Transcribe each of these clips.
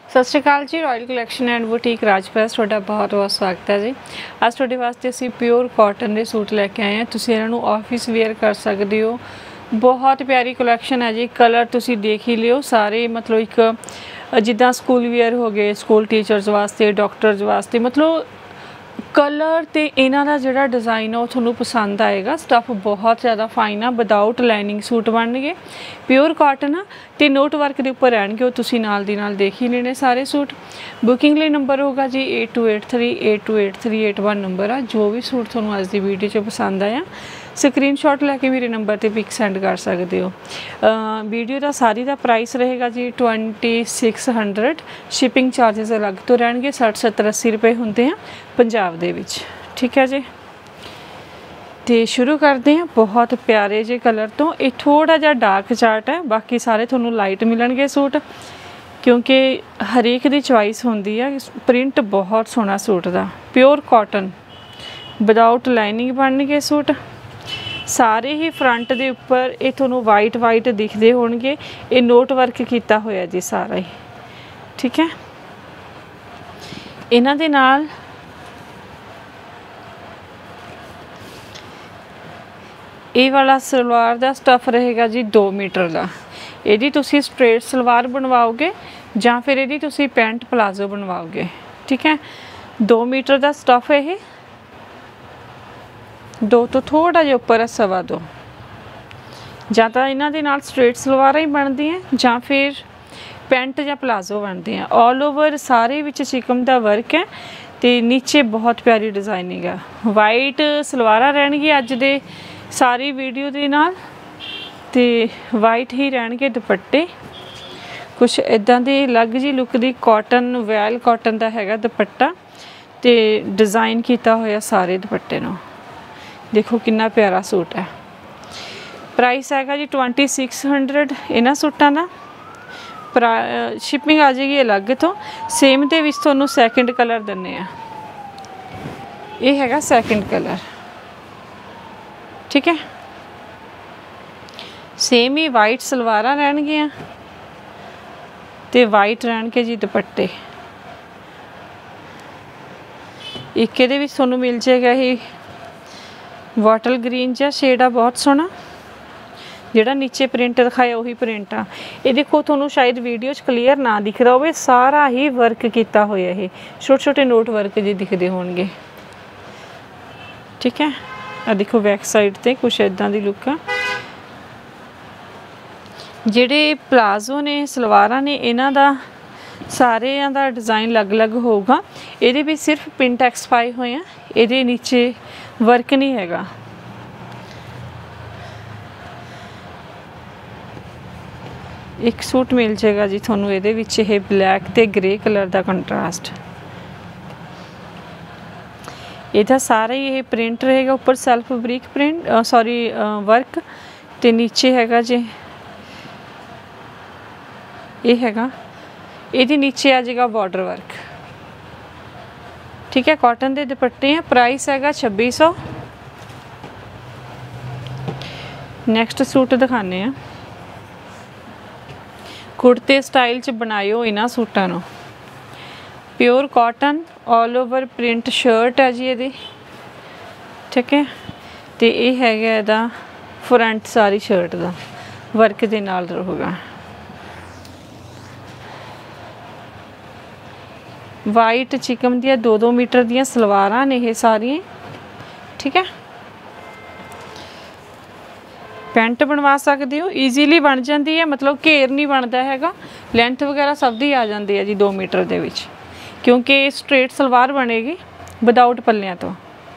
सत Shri Akal ji. Royal collection and boutique राजप्रैस तुहाडा बहुत बहुत स्वागत है जी। अज तुहाडे वास्ते असीं प्योर कॉटन के सूट लैके आए हैं। तुसीं इन्हां नूं ऑफिस वेयर कर सकते हो। बहुत प्यारी कलैक्शन है जी। कलर तुसीं देख ही लियो सारे, मतलब एक जिद्दां स्कूल वेयर हो गए, स्कूल टीचर्स वास्ते, डॉक्टर्स वास्ते, मतलब कलर तो इन्हां दा जिहड़ा डिज़ाइन है वो तुहानूं पसंद आएगा। स्टफ बहुत ज़्यादा फाइन आ, विदाउट लाइनिंग सूट बनणगे, प्योर कॉटन आ ते नोट वर्क के उपर रहणगे। वो तुसीं नाल दी नाल देख ही लेने सारे सूट। बुकिंग लिए नंबर होगा जी 8283828381 नंबर आ। जो भी सूट तुहानूं अज दी वीडियो च पसंद आया स्क्रीनशॉट लैके मेरे नंबर पर पिक सेंड कर सकते हो। वीडियो का सारी का प्राइस रहेगा जी 2600। शिपिंग चार्जिस अलग तो रहणगे। 60 70 80 रुपए होंदे हैं पंजाब दे विच, ठीक है जी। तो शुरू करते हैं बहुत प्यारे जे कलर तो। ये थोड़ा जिहा डार्क चार्ट है, बाकी सारे तुहानूं लाइट मिलणगे सूट, क्योंकि हरेक दी चॉइस होंदी है। प्रिंट बहुत सोहना सूट दा, प्योर कॉटन विदाउट लाइनिंग बनणगे सूट। सारे ही फ्रंट दे उपर ये तुहानूं वाइट वाइट दिखते होणगे। ये नोट वर्क किया होया जी सारा ही, ठीक है। इन्हां दे नाल ये वाला सलवार का स्टफ रहेगा जी 2 मीटर का। यदि तुसी स्ट्रेट सलवार बनवाओगे या फिर यदि तुसी पैंट प्लाजो बनवाओगे, ठीक है। 2 मीटर का स्टफ है। 2 तो थोड़ा जिहा उपर है 2.25। ਜਾਂ ਤਾਂ ਇਹਨਾਂ ਦੇ ਨਾਲ स्ट्रेट सलवारां ही बनदियां ਜਾਂ फिर पैंट या प्लाजो बनते हैं। ऑल ओवर सारे विच चिकम का वर्क है तो नीचे बहुत प्यारी डिज़ाइनिंग है। वाइट सलवारां रहणगी अज दे सारी वीडियो दे नाल, ते वाइट ही रहणगे दुपट्टे। कुछ इदां दे अलग जी लुक दी कॉटन, वैल कॉटन का हैगा दुपट्टा ते डिज़ाइन किया होया सारे दुपट्टे नूं। देखो कितना प्यारा सूट है। प्राइस हैगा जी 2600 इन्हां सूटां दा। शिपिंग आ जाएगी अलग तो। सेम दे विच तुहानूं सैकेंड कलर दिंने आ। ये हैगा सैकेंड कलर, ठीक है। सेम ही वाइट सलवारां रहणगीआं ते वाइट रहणगे जी दुपट्टे। एक इहदे विच तुहानूं मिल जाएगा ही वाटर ग्रीन जिहा शेड आ, बहुत सोहना। जिहड़ा नीचे प्रिंट दिखाया वही प्रिंट आ। ये देखो तुहानूं शायद वीडियो च क्लीयर ना दिख रहा होवे, सारा ही वर्क किया होया है। छोटे छोटे नोट वर्क जी दिखते होणगे, ठीक है। आ देखो बैक साइड ते कुछ इदां दी लुक आ। जिहड़े प्लाजो ने सलवारां ने इन्हां दा सारिਆਂ ਦਾ डिज़ाइन अलग अलग होगा। ये भी सिर्फ पिन टैक्स पाए हुए हैं, ये नीचे वर्क नहीं हैगा। एक सूट मिल जाएगा जी थोनों ये विच ये ब्लैक ते ग्रे कलर का कंट्रास्ट। इहदा सारा ही ये प्रिंट रहेगा। ऊपर सेल्फ ब्रिक प्रिंट सॉरी वर्क, ते नीचे हैगा जी ये हैगा, ये नीचे आ जाएगा बॉर्डर वर्क, ठीक है। कॉटन के दुपट्टे हैं। प्राइस हैगा 2600। नैक्सट सूट दिखाने हैं। कुर्ते स्टाइल च बनायो इन्हां सूटां नूं। Pure cotton all over print shirt है जी ये, ठीक है। तो ये हैगा इहदा फ्रंट सारी शर्ट का वर्क दे नाल रहूगा। वाइट चिकम दियां 2-2 मीटर दियां सलवारां ने ये सारियां, ठीक है। पैंट बनवा सकते हो, ईजीली बन जाती है, मतलब घेर नहीं बनता हैगा। लेंथ वगैरह सब दी आ जाती है जी 2 मीटर दे विच, क्योंकि स्ट्रेट सलवार बनेगी विदाउट पल्लियां तो।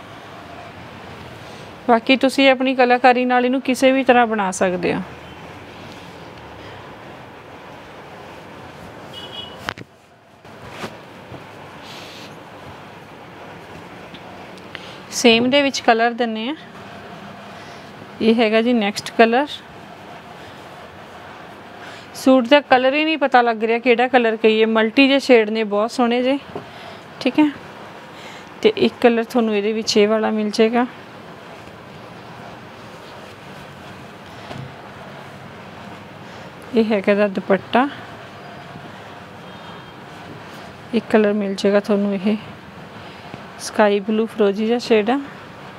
बाकी तुसी अपनी कलाकारी नाल इहनूं किसी भी तरह बना सकते हो। सेम दे विच कलर दिन्ने हैं। ये हैगा जी नैक्सट कलर। सूट का कलर ही नहीं पता लग रहा किहड़ा कलर कहिए। मल्टी जे शेड ने बहुत सोहने जे, ठीक है। तो एक कलर थोनों ये विच ये वाला मिल जाएगा। ये हैगा दा दुपट्टा। एक कलर मिल जाएगा थोनू, ये स्काई ब्लू फिरोजी जा शेड आ।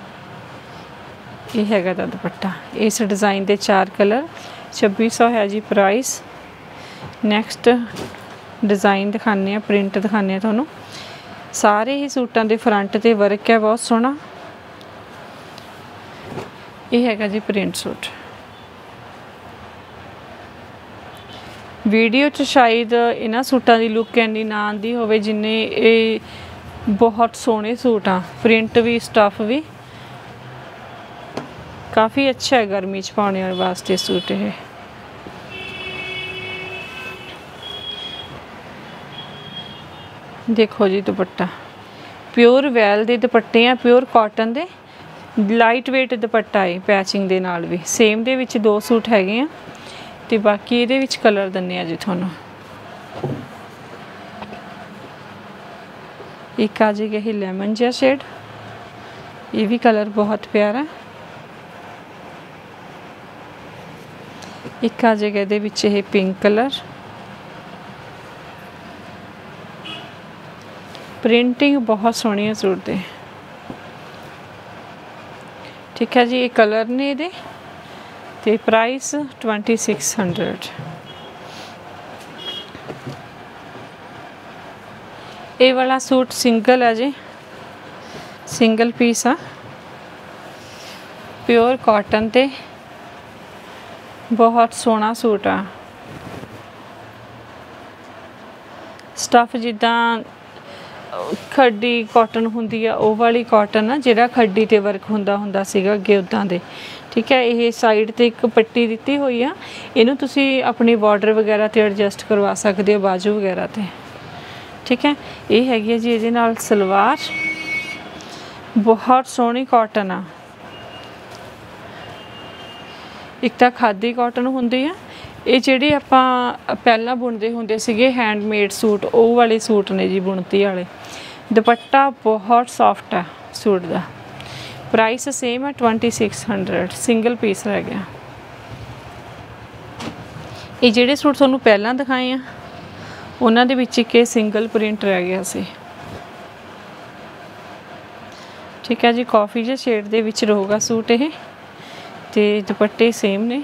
ये हैगा दा दुपट्टा। इस डिज़ाइन के 4 कलर, 2600 है जी प्राइस। नैक्सट डिज़ाइन दिखाने आ, प्रिंट दिखाने आ थोनू। सारे ही सूटां दे फ्रंट ते वर्क है बहुत सोहना। ये हैगा जी प्रिंट सूट। वीडियो च शायद इन्हां सूटां दी लुक इन्नी ना आंदी होवे जिन्ने ये बहुत सोहने सूट आ। प्रिंट भी स्टफ भी काफ़ी अच्छा है गर्मी च पाने वास्ते सूट। ये देखो जी दुपट्टा प्योर वैल दे दुपट्टे हैं, प्योर कॉटन दे, लाइट वेट दुपट्टा है पैचिंग दे नाल भी। सेम दे विच 2 सूट हैगे आ ते बाकी इहदे विच कलर दन्ने आ जी तुहानू। एक आ जाएगा ही लेमन जिहा शेड, ये भी कलर बहुत प्यारा। एक आ जाएगा इहदे विच ये पिंक कलर। प्रिंटिंग बहुत सोहनी है सूट दे। ठीक है जी, ये कलर ने दे ते प्राइस 2600। ये वाला सूट सिंगल है जी, सिंगल पीस आ, प्योर कॉटन ते बहुत सोहना सूट आ। स्टफ जिद्दां खड्डी कॉटन हुंदी आ, ओह वाली कॉटन आ जिहड़ा खड्डी ते वर्क हुंदा सीगा अगे उदां दे। ठीक है, ये साइड ते एक पट्टी दित्ती हुई आ, इहनूं तुसीं अपनी बॉर्डर वगैरह ते एडजस्ट करवा सकदे हो, बाजू वगैरह ते। ठीक है, ये हैगी है जी इहदे नाल सलवार, बहुत सोहनी कॉटन आ। एक तां खादी कॉटन हुंदी आ, ये जिहड़ी आपां पहलां बुणदे हुंदे सीगे हैंडमेड सूट, ओह वाले सूट ने जी बुणती वाले। दुपट्टा बहुत सॉफ्ट है सूट का। प्राइस सेम है 2600, सिंगल पीस रह गया। ये जिहड़े सूट तुहानूं पहलां दिखाए आ उन्हां दे विच एक सिंगल प्रिंट रह गया सी। ठीक है जी, कॉफ़ी जे शेड दे विच रहूगा सूट ये, ते दुपट्टे सेम ने।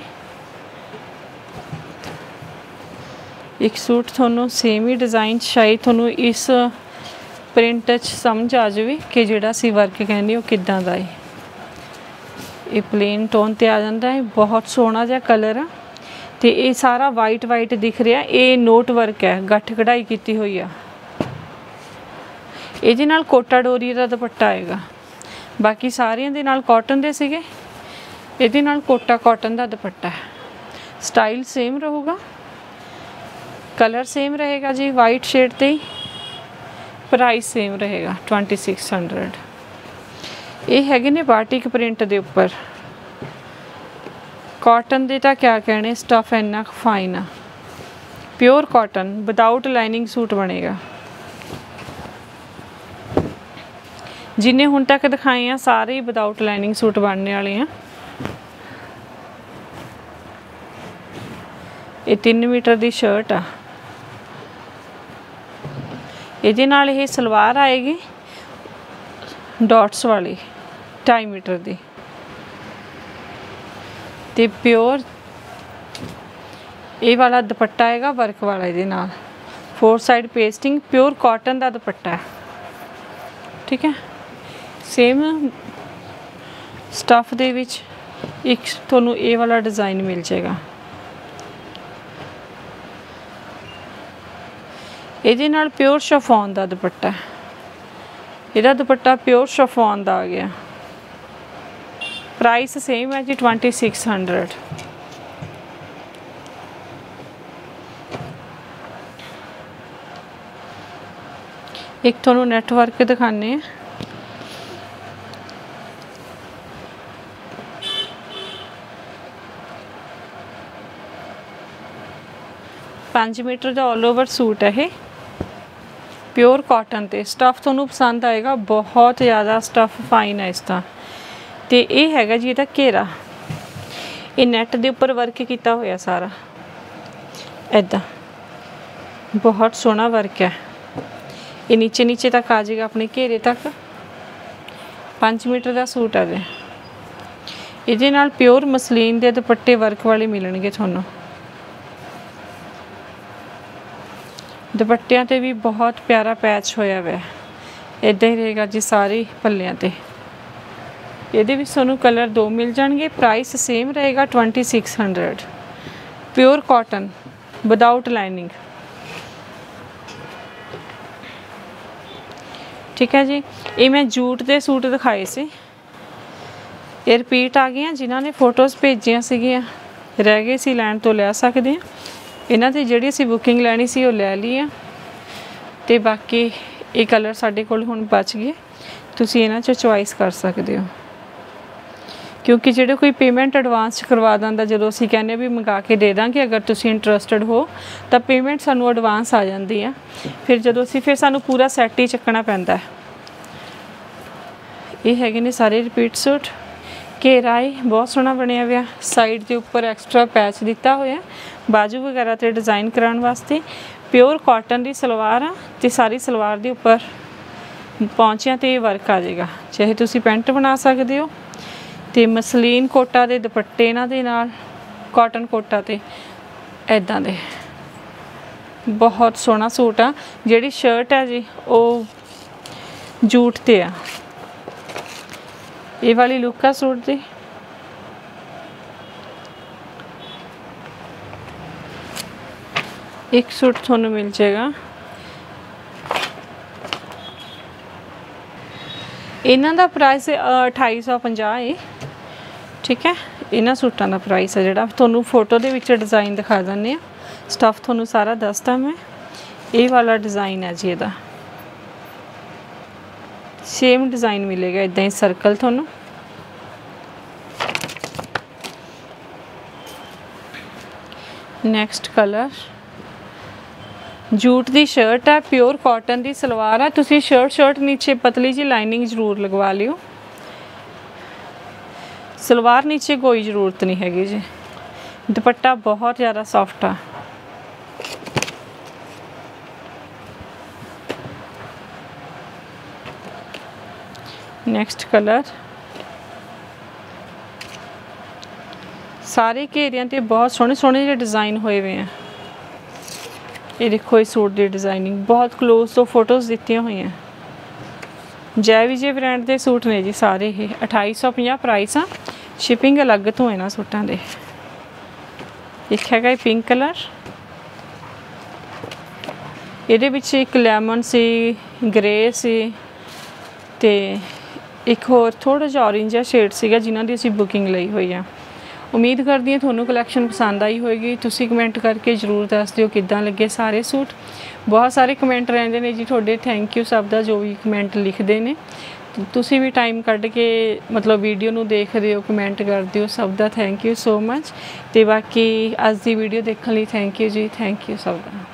एक सूट थोनों सेम ही डिज़ाइन शायद थोनों इस प्रिंट च समझ आ जाए कि जिहड़ा सी वर्क कहने वो किद्दां दा है। ये प्लेन टोन ते आ जाता है, बहुत सोहना जिहा कलर आ। ते ये सारा वाइट वाइट दिख रहा, ये नोट वर्क है, गठ कढ़ाई की हुई आ। इहदे नाल कोटा डोरी दा दुपट्टा आएगा, बाकी सारियां दे नाल कॉटन दे सीगे, इहदे नाल कोटा कॉटन दा दुपट्टा है। स्टाइल सेम रहूगा, कलर सेम रहेगा जी वाइट शेड ते ही। प्राइस सेम रहेगा 2600। ये हैगे ने बाटिक प्रिंट दे उपर, कॉटन दे तां क्या कहने, स्टफ इन्ना फाइन आ, pure cotton without lining suit बनेगा। जिन्हें हुण तक दिखाए हैं सारे ही विदाउट लाइनिंग सूट बनने वाले हैं। ये 3 मीटर की शर्ट आ, इहदे नाल ये सलवार आएगी डॉट्स वाली 2.5 मीटर की, ते प्योर ये वाला दुपट्टा आएगा वर्क वाला, इहदे नाल 4 साइड पेस्टिंग, प्योर कॉटन का दुपट्टा है। ठीक है, सेम स्टफ दे विच एक तुहानूं ये वाला डिज़ाइन मिल जाएगा। इहदे नाल प्योर शिफॉन का दुपट्टा है, इहदा दुपट्टा प्योर शिफॉन का आ गया। प्राइस सेम है जी 2600। एक तुहानूं नेटवर्क दिखाने 5 मीटर का ऑल ओवर सूट है ये, प्योर कॉटन ते। स्टफ तुहानूं पसंद आएगा, बहुत ज़्यादा स्टफ फाइन है इसका। तो ये हैगा जी इहदा घेरा, ये नैट दे उपर वर्क किया होया सारा, इदा बहुत सोहना वर्क है। ये नीचे नीचे तक आ जाएगा अपने घेरे तक। 5 मीटर का सूट है जी। ਇਹਦੇ ਨਾਲ प्योर मसलीन के दुपट्टे वर्क वाले मिलणगे ਤੁਹਾਨੂੰ। दुपट्टियां ते भी बहुत प्यारा पैच होया हुआ है। इदा ही रहेगा जी सारी पल्लियां ते। ये भी ਤੁਹਾਨੂੰ कलर 2 मिल जाएंगे। प्राइस सेम रहेगा 2600। Pure cotton without lining. ठीक है जी। ये मैं जूट के सूट दिखाए से, ये रिपीट आ गई। जिन्होंने फोटोज़ भेजिया सीगियां रह गए सी लैन तो लै सकते हैं। इन्हां दी जिहड़ी असीं बुकिंग लैनी सी वो लै ली है। तो बाकी ये कलर साडे कोल हुण बच गए, तुसीं इन्हां चों चॉइस कर सकते हो। क्योंकि जिहड़े कोई पेमेंट एडवांस करवा दिंदा, जदों असीं कहने भी मंगा के दे दांगे अगर तुसीं इंटरस्टड हो तो पेमेंट सानूं एडवांस आ जाती है। फिर जदों असीं फिर सानूं पूरा सैट ही चुकना पैंदा है। ये हैगे ने सारे रिपीट सूट। घेरा है बहुत सोहना बनया हुआ। साइड के उपर एक्सट्रा पैच दिता होया बाजू वगैरह ते डिज़ाइन कराने वास्ते। प्योर कॉटन की सलवार आ ते सारी सलवार के उपर पौंचियां ते वर्क आ जाएगा। चाहे तुसी पेंट बना सकते हो। तो मसलीन कोटा के दुपट्टे इन्हां दे नाल कॉटन कोटा ते ऐदां दे बहुत सोहना सूट आ। जिहड़ी शर्ट है जी वो जूट ते आ। ये वाली लुक का सूट दी। एक सूट थोनों मिल जाएगा। इन्हां दा प्राइस 2850 है। ठीक है। इन्हां सूटां दा प्राइस है जिहड़ा थोनों फोटो दे विच डिज़ाइन दिखा दिंदे आ। स्टफ थोनों सारा दसदा मैं। ये वाला डिज़ाइन है जी इहदा। सेम डिज़ाइन मिलेगा इदा ही सर्कल थोनों। नैक्सट कलर जूट की शर्ट है, प्योर कॉटन की सलवार है। तुसी शर्ट नीचे पतली जी लाइनिंग जरूर लगवा लियो। सलवार नीचे कोई ज़रूरत नहीं हैगी जी। दुपट्टा बहुत ज़्यादा सॉफ्ट है। नैक्सट कलर सारे घेरियां ते बहुत सोहने सोहने जे डिज़ाइन होए हुए हैं। ये देखो इस सूट की डिज़ाइनिंग बहुत क्लोज तो फोटोज़ दित्तियां हुई हैं। जय विजय ब्रांड के सूट ने जी सारे ही। 2850 प्राइस आ। शिपिंग अलग तो है ना सूटां दे। एक है पिंक कलर, ये विच एक लैमन सी, ग्रे सी ते एक होर थोड़ा जिहा ऑरेंज जिहा शेड सीगा जिन्हां दी असीं बुकिंग लई हुई है। उम्मीद करदी हां तुहानूं कलैक्शन पसंद आई होएगी। तुसीं कमेंट करके जरूर दस दिओ किद्दां लगे सारे सूट। बहुत सारे कमेंट रहिंदे ने जी तुहाडे, थैंक यू सब दा जो भी कमेंट लिखदे ने। तुसीं भी टाइम कढ के मतलब वीडियो नूं देखदे हो, कमेंट करदे हो, सब दा थैंक यू सो मच। ते बाकी अज दी वीडियो देखण लई थैंक यू जी, थैंक यू सब दा।